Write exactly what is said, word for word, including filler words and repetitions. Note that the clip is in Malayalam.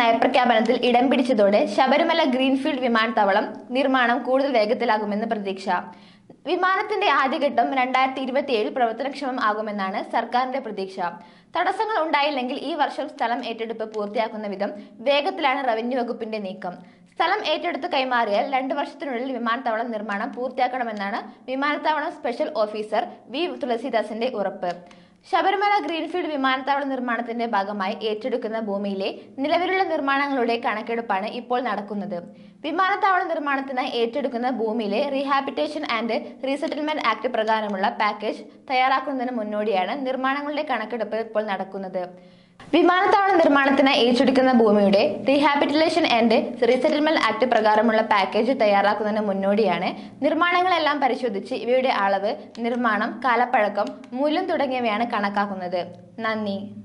നയപ്രഖ്യാപനത്തിൽ ഇടം പിടിച്ചതോടെ ശബരിമല ഗ്രീൻഫീൽഡ് വിമാനത്താവളം നിർമ്മാണം കൂടുതൽ വേഗത്തിലാകുമെന്ന് പ്രതീക്ഷ. വിമാനത്തിന്റെ ആദ്യഘട്ടം രണ്ടായിരത്തി ഇരുപത്തി ഏഴിൽ പ്രവർത്തനക്ഷമം ആകുമെന്നാണ് സർക്കാരിന്റെ പ്രതീക്ഷ. തടസ്സങ്ങൾ ഉണ്ടായില്ലെങ്കിൽ ഈ വർഷം സ്ഥലം ഏറ്റെടുപ്പ് പൂർത്തിയാക്കുന്ന വിധം വേഗത്തിലാണ് റവന്യൂ വകുപ്പിന്റെ നീക്കം. സ്ഥലം ഏറ്റെടുത്ത് കൈമാറിയാൽ രണ്ടു വർഷത്തിനുള്ളിൽ വിമാനത്താവളം നിർമ്മാണം പൂർത്തിയാക്കണമെന്നാണ് വിമാനത്താവളം സ്പെഷ്യൽ ഓഫീസർ വി തുളസിദാസിന്റെ ഉറപ്പ്. ശബരിമല ഗ്രീൻഫീൽഡ് വിമാനത്താവള നിർമ്മാണത്തിന്റെ ഭാഗമായി ഏറ്റെടുക്കുന്ന ഭൂമിയിലെ നിലവിലുള്ള നിർമ്മാണങ്ങളുടെ കണക്കെടുപ്പാണ് ഇപ്പോൾ നടക്കുന്നത്. വിമാനത്താവള നിർമ്മാണത്തിനായി ഏറ്റെടുക്കുന്ന ഭൂമിയിലെ റീഹാബിറ്റേഷൻ ആൻഡ് റീസെറ്റിൽമെന്റ് ആക്ട് പ്രകാരമുള്ള പാക്കേജ് തയ്യാറാക്കുന്നതിന് മുന്നോടിയാണ് നിർമ്മാണങ്ങളുടെ കണക്കെടുപ്പ് ഇപ്പോൾ നടക്കുന്നത്. വിമാനത്താവള നിർമ്മാണത്തിനായി ഏറ്റെടുക്കുന്ന ഭൂമിയുടെ റീഹാബിറ്റേഷൻ ആൻഡ് റീസെറ്റിൽമെന്റ് ആക്ട് പ്രകാരമുള്ള പാക്കേജ് തയ്യാറാക്കുന്നതിന് മുന്നോടിയാണ് നിർമ്മാണങ്ങളെല്ലാം പരിശോധിച്ച് ഇവയുടെ അളവ്, നിർമ്മാണം, കാലപ്പഴക്കം, മൂല്യം തുടങ്ങിയവയാണ് കണക്കാക്കുന്നത്. നന്ദി.